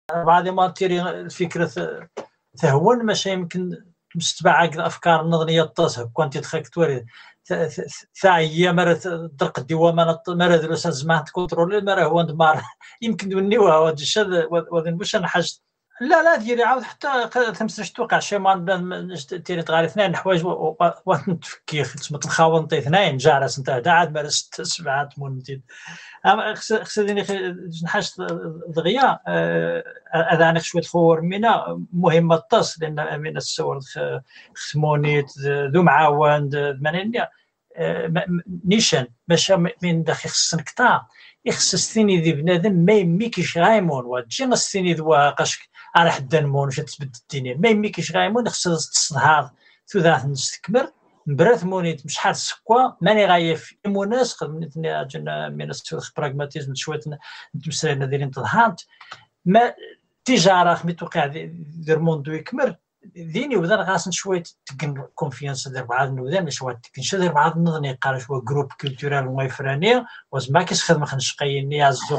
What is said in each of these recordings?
بعد ما تيري الفكرة تهون ماشي يمكن مستبعة الأفكار النظرية التصهب كنت تخيك توري ثاعية مرة درق الديوان مرة دروس زمان تكونترولي مرة هو مار يمكن دونيوها ودشد وذن بوش أنا حاجة لا ديري عاود حتى تمسش توقع شي ما تيري تغالي اثنين حوايج وتفكي تسمى الخاون طي اثنين جالس انت عاد مرة 6 7 8 خصني حاجة دغيا هذا انا شويه خور منا مهمه التص لان من الصور خمونيت ذو معاون مانيا نيشان باش من داخل خصن كتا يخصني ذي بنادم ما يميكش غايمون وتجي نستني ذوا قاش على حد نمون واش تثبت الدنيا ما يميكش غايمون خص تصنهار ثلاث نستكبر برات مونيت مش حال سكوا ماني غايف موناس خدمتني اجن من السوق براغماتيزم شويه نتمسرنا دايرين تضحانت ما تجاره خميت وقع دير موندو يكمر ديني وذا غاسن شويه تكن كونفيانس دير بعض النودان مش واحد تكن شدير بعض النظني قال شويه جروب كولتورال مايفراني وزما كيس خدمه خنشقيني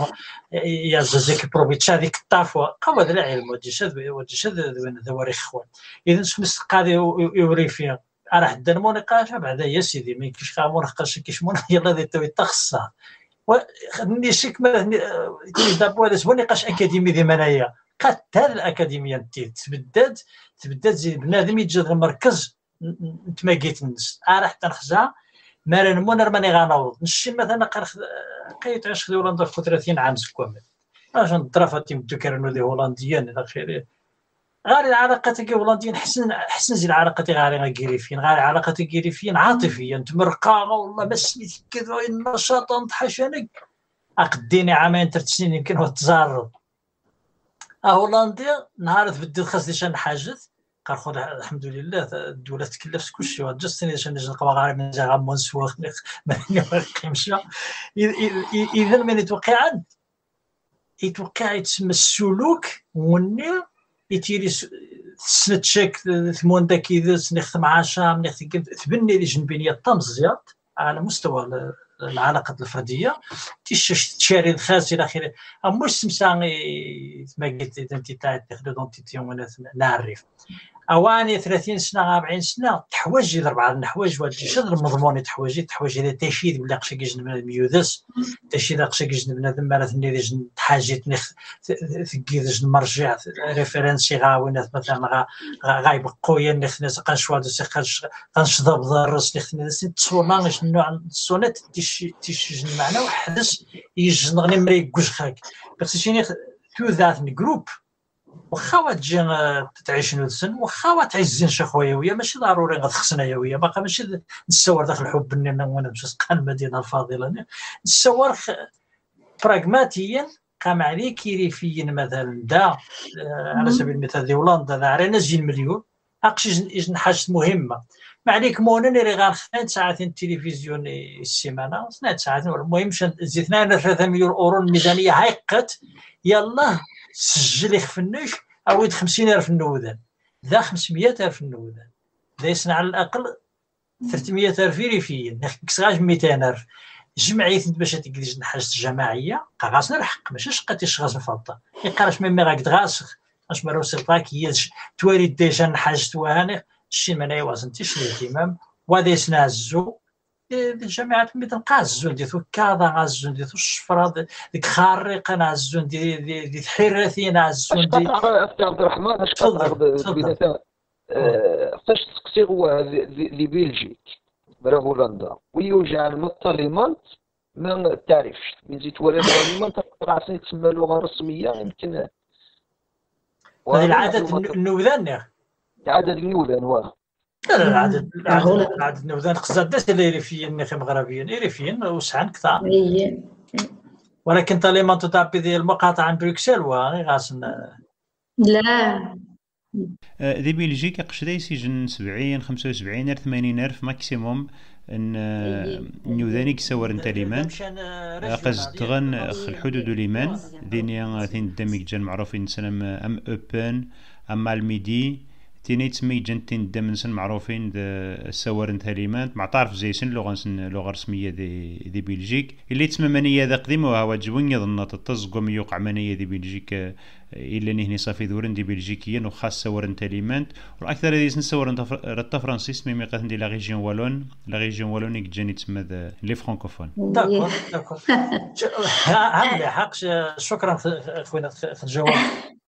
يا زيك بروفيتش هذيك الطافه قوا ذا العلم وديشاد ذواري اخوان اذا سمس قاضي يوري فيها راه حدا المونيقاش بعدا يا سيدي ما يمكنش خامون حقاش كيشمون يلاه دي توي تخصها وخدني شيك ما دابا هذا زوين نقاش اكاديمي ديما انايا قد هذه الاكاديميه تبدات زي بنادم يتجد المركز نتماكيت الناس راه حتى نخزع ما رانمون راني غنوض نشي مثلا قيت عاش في هولندا في 30 عام سكوامل اش نضرفه تيمدو كانوا دي هولنديين الى اخره غير العلاقات الهولنديين حسن زي العلاقات غير كيريفين غير العلاقات الكيريفين عاطفيا تمرقا والله ما سميت كذا النشاط نضحشانك اقديني عامين 3 سنين يمكن هو التزارب هولندا نهار تبدل خاص شان حاجه قال خذ الحمد لله الدوله تكلفت كلشي وجستني باش نقوا غير من جا غمون سواخ ما نقيمش اذا من يتوقع يتسمى السلوك والنيل يتيري سنة شاك ثمون داك إذا سنخدم عاشا تبني لي جنبينية الطمزيات على مستوى العلاقة الفردية تشاري الخاص إلى آخره مش سمساني ما قلت إيدنتيتاي دونتيتي نعرف اواني 30 سنه 40 سنه تحوايج 4 حوايج واحد شد المضمون تحوايج الى تشيد بلا قشا كيجن ميودس تشيد قشا كيجن بنادم مالتني ديج حاجات ثقيدج المرجع ريفيرنسي غاوينات مثلا غايبقوا يا نخنس قنشوا قنشضب ضرس نخنس تصونا نوع الصونات تيش المعنى وحدث يجن غني مري كوشخاك بس شيني تو ذات جروب واخا تجي تعيش نودسن واخا تعزين شي خويا ويا ماشي ضروري غتخصنا يا ويا باقا ماشي نتصور داخل الحب اننا وانا باش نسقى المدينه الفاضله نتصور براغماتيا قام عليه كيريفيا مثلا دا على سبيل المثال دي هولندا دا عرينا 2 مليون اقشي حاجه مهمه ما عليك مونا نري غير 2 ساعات التلفزيون السيمانه 2 ساعات المهم زي 2-3 مليون اورو الميزانيه هايقت يلا سجل يخفنش او 50,000 النودان ذا 500,000 النودان ذا يصنع على الاقل 300,000 ريفيين كسراج 200,000 جمعيه باش تقدر حاجه جماعيه قاصنا الحق ماشي شقتي شغاز الفضه يقراش ميمي راك تغاسخ اش مرو سيطاك هي تواري ديجا حاجه توهاني شي مناي وازنتي شي الاهتمام وهذا يسنعزو الجامعات مثل قازون ديتو كادا غازون ديتو الشفره ديك خارقه نعزون دي حراثي نعزون دي عبد الرحمن اش كتعرض فاش تسقسي هو لي بلجيك برا هولندا ويوجع المطلمان ما تعرفش من زيت ولا المطلمان تقرا تسمى لغه رسميه يمكن هذه العدد النوذان عدد النوذان واه لا عدد النوذان خصها داس ريفيين نخي مغربيين ريفيين وسعن كثار ولكن طالما تطابي ديال المقاطعه عن بروكسل واني غاسن لا ذي بلجيكا قشري سجن 70 75 80 ألف ماكسيموم نيوذاني كسور انت ليمان قصدغن الحدود ليمان دينيا ثين دمك جن معروفين سلام ام اوبن ام الميدي تيني تسمي جنتين دمنسن معروفين السوارن تاليمانت مع طرف زيسن لغة رسمية دي بلجيك اللي تسمى منية ذا قديمة وهو جوين يظن تتزقم يوقع منية دي بلجيك إلا نهني صافي ذورن دي بلجيكيا وخاص سوارن تاليمانت والأكثر هذه سوارن رتا فرانسيس مي ميقاتن دي لا ريجيون والون يجاني تسمى لي فرانكوفون. داكور عامل حق. شكرا خوينا في الجواب.